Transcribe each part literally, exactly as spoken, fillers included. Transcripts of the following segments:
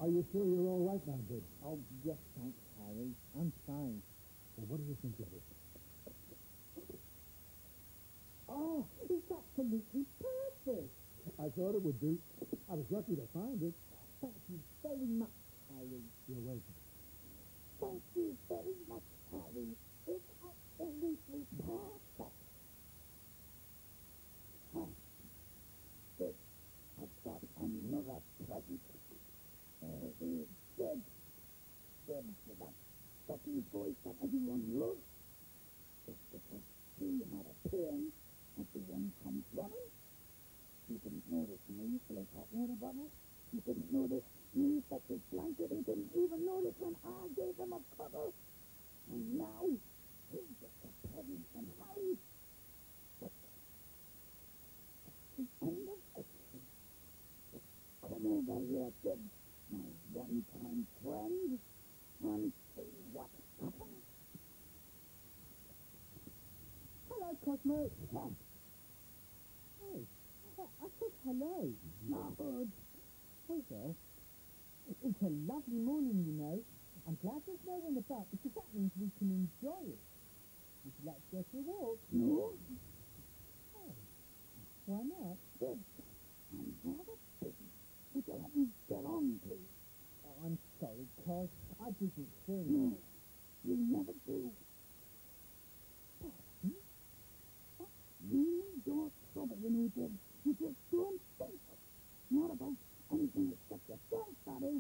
Are you sure you're all right now, Dibs? Oh, yes, thanks, Harry. I'm fine. Well, what do you think of it? Oh, it's absolutely perfect. I thought it would be. I was lucky to find it. Thank you very much, Harry. You're welcome. Thank you very much, Harry. It's absolutely perfect. Oh, good. I've got another present. There is Dibs. Dibs with that sucky voice that everyone loves. Just because he had a pain, everyone comes running. He didn't notice me full of hot water bottle. He didn't notice me fetch his blanket. He didn't even notice when I gave him a cuddle. And now, he gets a present from Harry. But that's the end of everything. Just come over here, Dibs, my one-time friend, and see what happens. Hello, Cosmo. Huh? Oh, I, I said hello. Not good. Oh, well. It's a lovely morning, you know. I'm glad there's no one about, because that means we can enjoy it. Would you like to go for a walk? No. Oh, why not? Dibs, I'm rather busy. Would you let me get on, please? Oh, I'm sorry, Cos. I didn't think. No, you never do. Hmm? That's really your trouble, you know, Dibs. You just don't think. Not about anything except yourself, that is.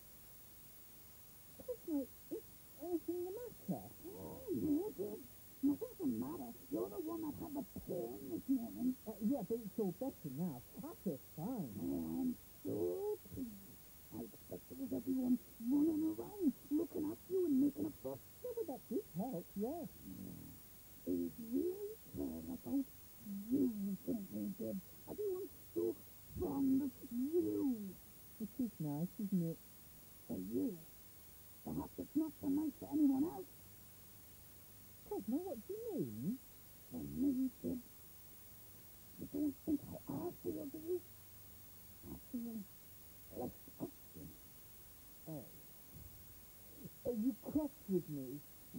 Cosmo, is anything the matter? Oh, no, Dibs. Nothing's the matter. You're the one that had the pain this morning. Uh, yeah, but it's all better now. I feel fine. Oh, I'm so pleased. I expected with everyone running around, looking at you and making a fuss. Yeah, but that did help, yes. Yeah. They really care about you, don't they, Dibs? Everyone's so fond of you. It is nice, isn't it? For you. Perhaps it's not so nice for anyone else. Cosmo, what do you mean? For me, Dibs. You don't think how I feel, do you? I feel less of you. Oh. Are you cross with me?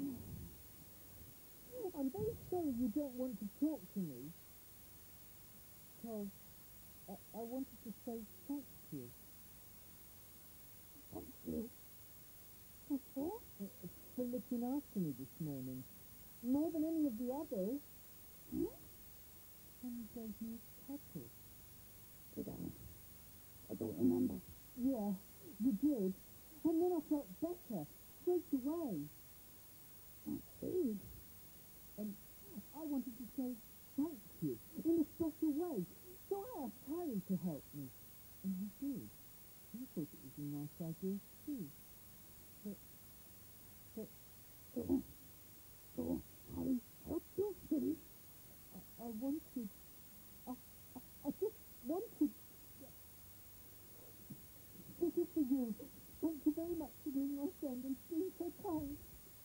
I'm very sorry you don't want to talk to me. Because I, I wanted to say thank you. Thank you. What for? Uh, for looking after me this morning. More than any of the others. Huh? And you gave me a cuddle. Did I? I don't remember. Yeah, you did. And then I felt better, straight away. I see. And I wanted to say thank you in a special way. So I asked Harry to help me. And he did. He thought it was a nice idea too. But, but So, so Harry helped you, did he? I, I wanted, I, I, I just wanted, this is for you. Thank you very much for being my friend and being so kind.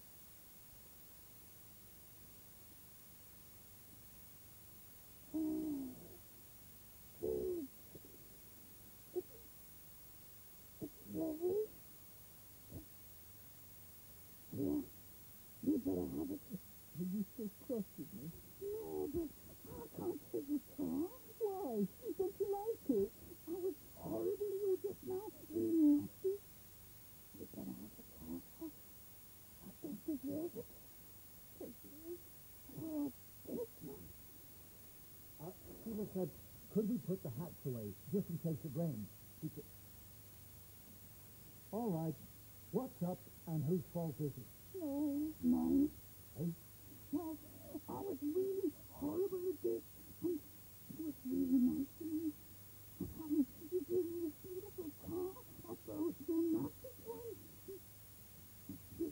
Oh, Dibs. It's, it's lovely. Yeah, you better have it. Are you still cross with me? No, but I can't take it off. Why? Don't you like it? I was horrible to you just now. Really nasty. You better have the car off. I don't deserve it. Take me. Oh, Dibs, man. Uh, Sheila said, could we put the hats away, just in case it rains? We could... All right. What's up, and whose fault is it? No, mine. Eh? Well, I was really horrible at this, and it was really nice to me. And Harry, you gave me this beautiful car after I was so nasty to him. You,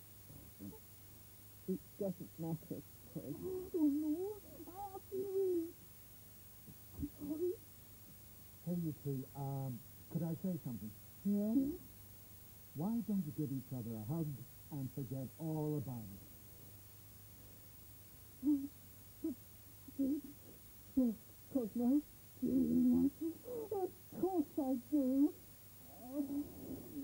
It doesn't matter, Cos. I don't know. I feel really... I'm sorry. Hey, you two, um, could I say something? Yeah? Yeah? Why don't you give each other a hug and forget all about it? Um, but, Dibs, Yes, Cosmo. do you really want to? Of course I do. Oh,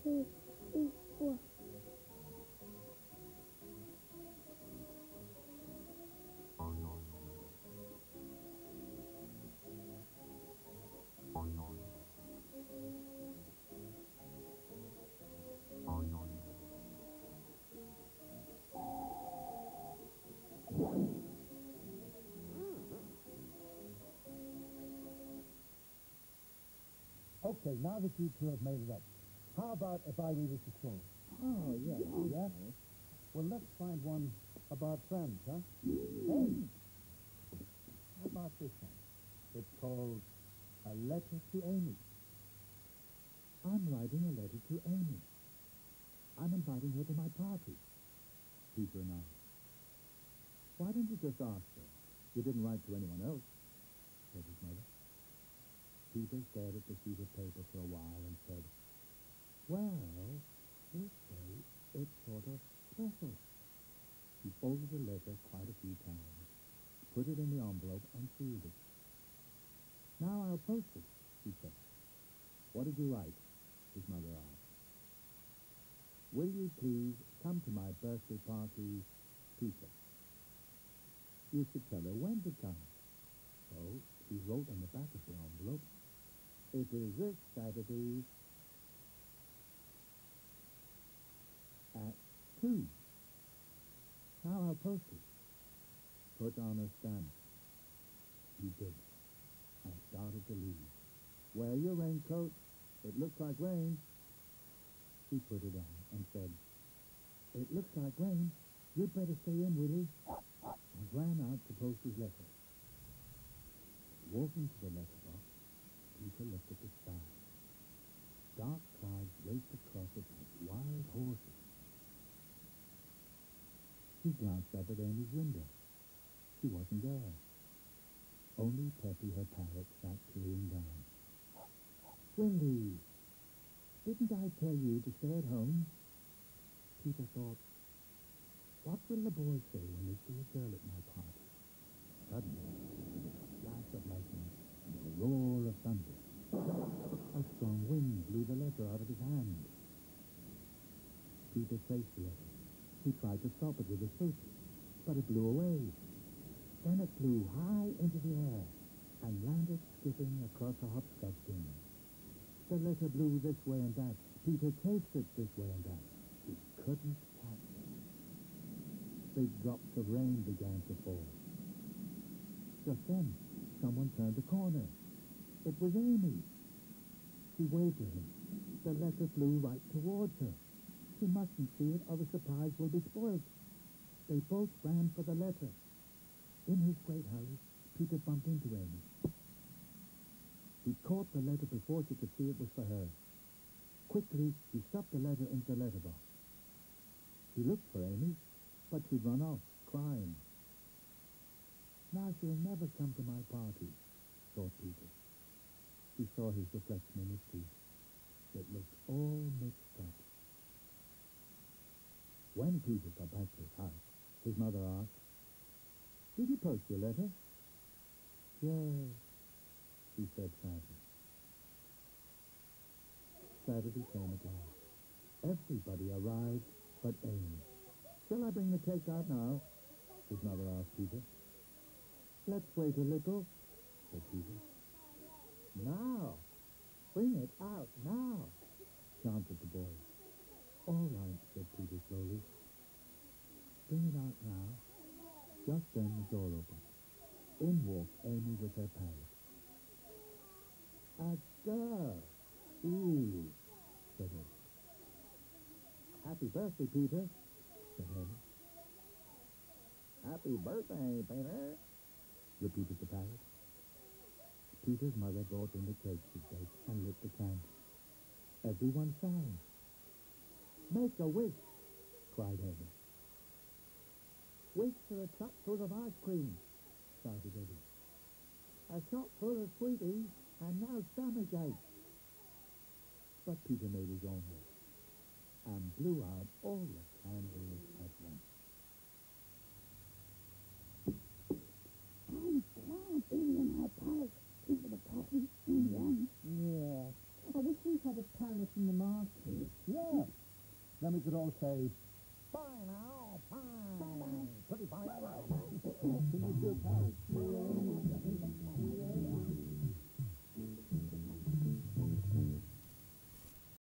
two, three, four. Okay, now that you two have made it up, how about if I read us a story? Oh, yeah. Yeah? Well, let's find one about friends, huh? Mm. Hey! How about this one? It's called A Letter to Amy. I'm writing a letter to Amy. I'm inviting her to my party. Peter and I. Why don't you just ask her? You didn't write to anyone else, said his mother. Peter stared at the sheet of paper for a while and said, well, this way it's sort of special. He folded the letter quite a few times, put it in the envelope and sealed it. Now I'll post it, he said. What did you write? His mother asked. Will you please come to my birthday party, Peter? You should tell her when to come. So he wrote on the back of the envelope, it is this Saturday at two. Now I'll post it. Put on a stamp. He did, and started to leave. Wear your raincoat. It looks like rain. He put it on and said, it looks like rain. You'd better stay in, Willie. And ran out to post his letter. Walking to the letterbox, Peter looked at the sky. Dark clouds raced across it like wild horses. He glanced up at Amy's window. She wasn't there. Only Peppy, her parrot, sat peering down. Willie, didn't I tell you to stay at home? Peter thought, what will the boys say when they see a girl at my party? Suddenly, a flash of lightning and a roar of thunder. A strong wind blew the letter out of his hand. Peter traced the letter. He tried to stop it with his foot, but it blew away. Then it flew high into the air and landed skipping across a hopscotch game. The letter blew this way and that. Peter chased it this way and that. He couldn't catch it. Big drops of rain began to fall. Just then, someone turned the corner. It was Amy. She waved to him. The letter flew right towards her. She mustn't see it, or the surprise will be spoiled. They both ran for the letter. In his great hurry, Peter bumped into Amy. He caught the letter before she could see it was for her. Quickly, he stuffed the letter into the letterbox. He looked for Amy, but she'd run off, crying. Now she'll never come to my party, thought Peter. He saw his reflection in his teeth. It looked all mixed up. When Peter got back to his house, his mother asked, did you post your letter? Yes, he said sadly. Saturday came at last. Everybody arrived but Amy. Shall I bring the cake out now? His mother asked Peter. Let's wait a little, said Peter. Now! Bring it out now! Chanted the boy. All right, said Peter slowly. Bring it out now. Just then the door opened. In walked Amy with her parrot. A girl! Ooh, said Amy. Happy birthday, Peter, said Amy. Happy birthday, Peter, repeated the parrot. Peter's mother brought in the cake to bake and lit the candles. Everyone sang. Make a wish, cried Amy. Wish for a cup full of ice cream, shouted Eddie. A shop full of sweeties and no stomachache. But Peter made his own wish and blew out all the candles at once. I'm glad Amy and her parrot came to the party in the end. Yeah. I wish we had a parrot in the market. Yeah, then we could all say, fine now, fine. Pretty fine. Can you do it, Harry?